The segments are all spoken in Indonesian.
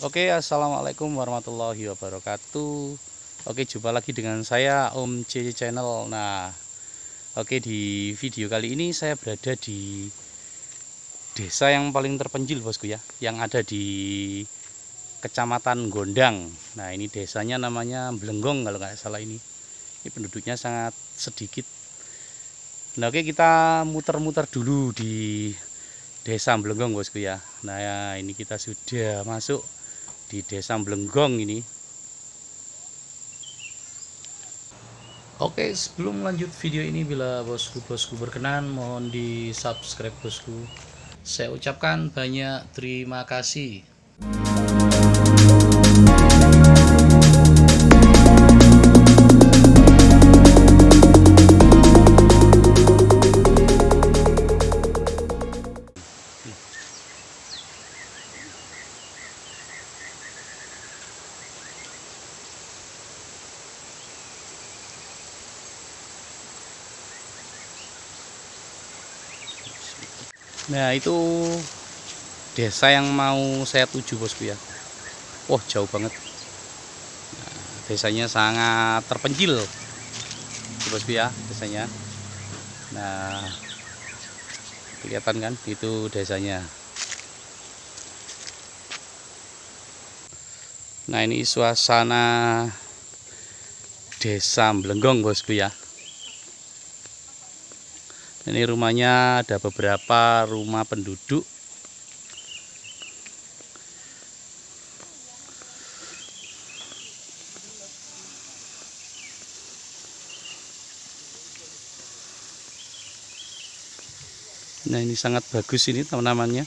Oke, assalamualaikum warahmatullahi wabarakatuh. Oke, jumpa lagi dengan saya Om C Channel. Nah, oke, di video kali ini saya berada di desa yang paling terpencil, bosku ya, yang ada di Kecamatan Gondang. Nah, ini desanya namanya Blenggong kalau nggak salah ini. Ini penduduknya sangat sedikit. Nah, oke, kita muter-muter dulu di Desa Blenggong, bosku ya. Nah, ya, ini kita sudah masuk di Desa Blenggong ini. Oke, sebelum lanjut video ini, bila bosku-bosku berkenan, mohon di subscribe bosku. Saya ucapkan banyak terima kasih. Nah, itu desa yang mau saya tuju, bosku ya. Wah, jauh banget. Nah, desanya sangat terpencil, bosku ya, desanya. Nah, kelihatan kan, itu desanya. Nah, ini suasana Desa Blenggong, bosku ya. Ini rumahnya ada beberapa rumah penduduk. Nah, ini sangat bagus ini tanamannya.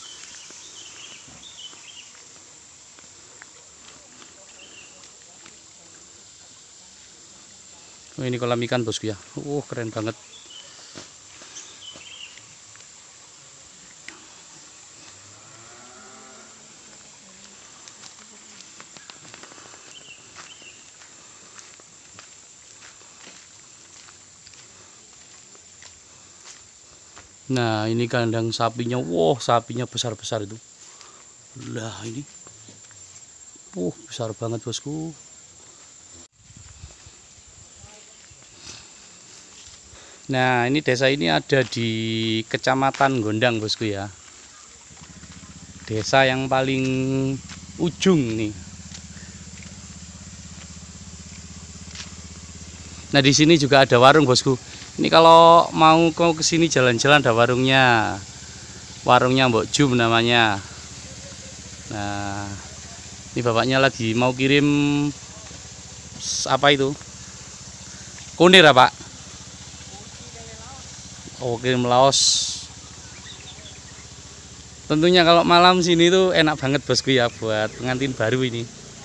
Oh, ini kolam ikan, bosku ya. Keren banget. Nah, ini kandang sapinya. Wow, sapinya besar-besar itu. Lah, ini. Besar banget, bosku. Nah, ini desa ini ada di Kecamatan Gondang, bosku ya. Desa yang paling ujung nih. Nah, di sini juga ada warung, bosku. Ini kalau mau ke sini jalan-jalan ada warungnya. Warungnya Mbok Jum namanya. Nah, ini bapaknya lagi mau kirim apa itu? Kunir ya, Pak? Oh, kirim laos. Tentunya kalau malam sini tuh enak banget, bosku ya, buat pengantin baru ini.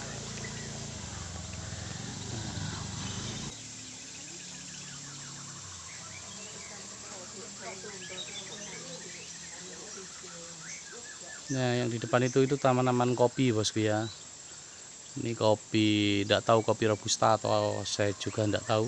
Nah, yang di depan itu tanaman kopi, bosku ya. Ini kopi, tidak tahu kopi robusta atau saya juga tidak tahu.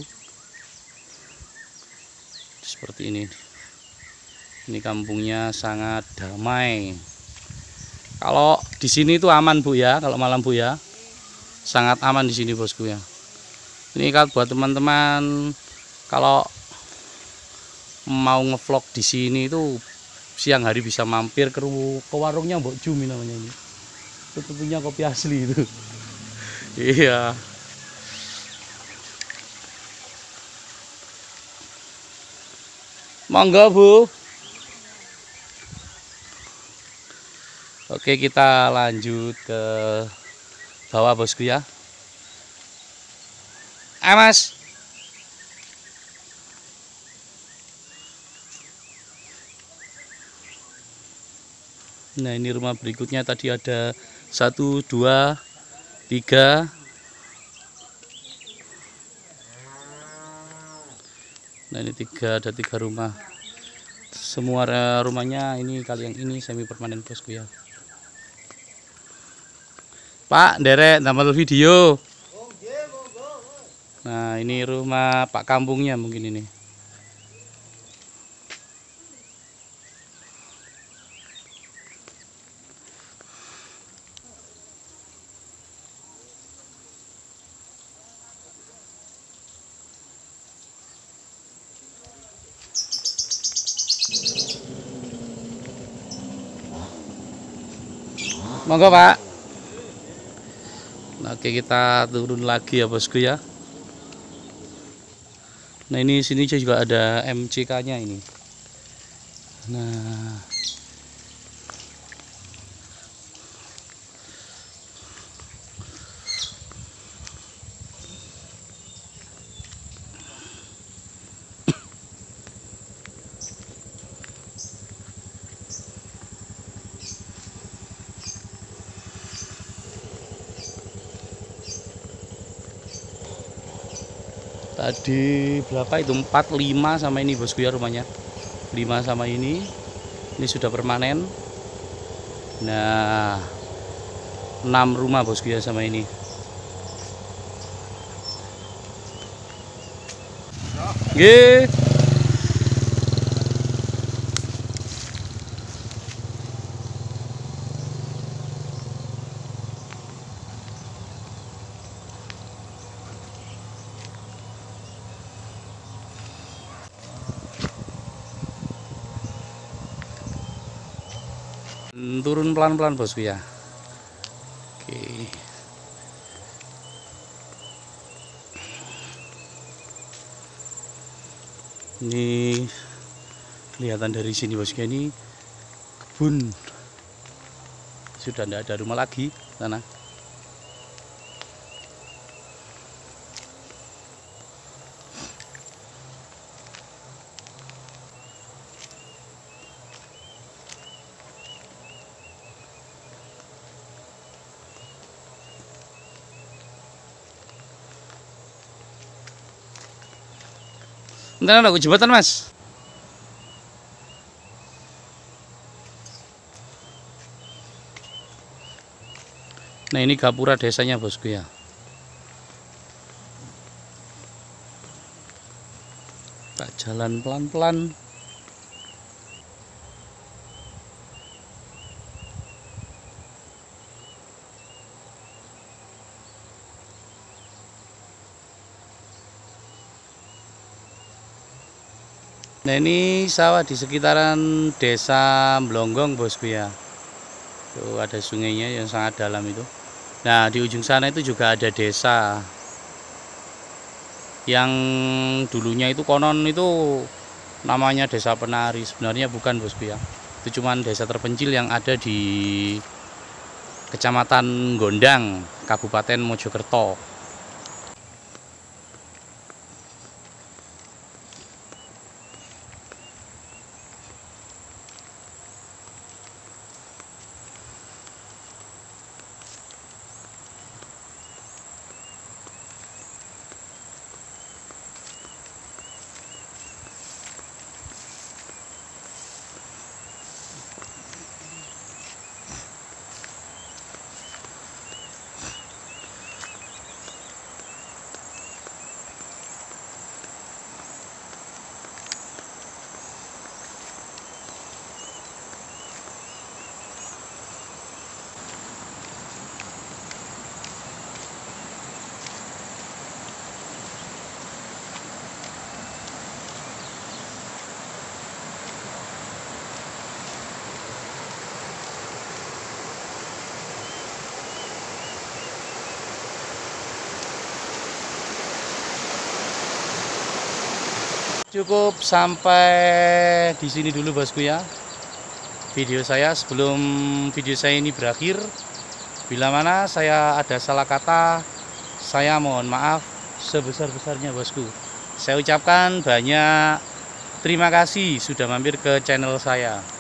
Seperti ini. Ini kampungnya sangat damai. Kalau di sini tuh aman, Bu ya, kalau malam, Bu ya. Sangat aman di sini, bosku ya. Ini kan buat teman-teman kalau mau ngevlog di sini itu siang hari bisa mampir ke warungnya Mbok Jumi namanya ini. Itu tentunya kopi asli itu. Iya. Monggo, Bu. Oke, kita lanjut ke bawah, bosku ya. Mas. Nah, ini rumah berikutnya tadi ada 1, 2, 3. Nah, ini ada 3 rumah. Semua rumahnya ini kali yang ini semi permanen, bosku ya. Pak, derek tambah video. Nah, ini rumah Pak kampungnya mungkin ini. Monggo Pak. Nah, oke, kita turun lagi ya bosku ya. Nah ini sini juga ada MCK-nya ini. Nah tadi berapa itu 45 sama ini bosku ya rumahnya, 5 sama ini sudah permanen. Nah 6 rumah bosku ya sama ini. Nggih. Turun pelan-pelan bosku ya. Oke. Ini kelihatan dari sini bosku, ini kebun. Sudah tidak ada rumah lagi sana. Bentar, aku jembatan mas. Nah ini gapura desanya bosku ya. Tak jalan pelan-pelan. Nah ini sawah di sekitaran desa Blonggong bosku ya. Tuh ada sungainya yang sangat dalam itu. Nah di ujung sana itu juga ada desa yang dulunya itu konon itu namanya Desa Penari. Sebenarnya bukan bosku ya. Itu cuman desa terpencil yang ada di Kecamatan Gondang, Kabupaten Mojokerto. Cukup sampai di sini dulu bosku ya video saya. Sebelum video saya ini berakhir, bila mana saya ada salah kata, saya mohon maaf sebesar-besarnya bosku. Saya ucapkan banyak terima kasih sudah mampir ke channel saya.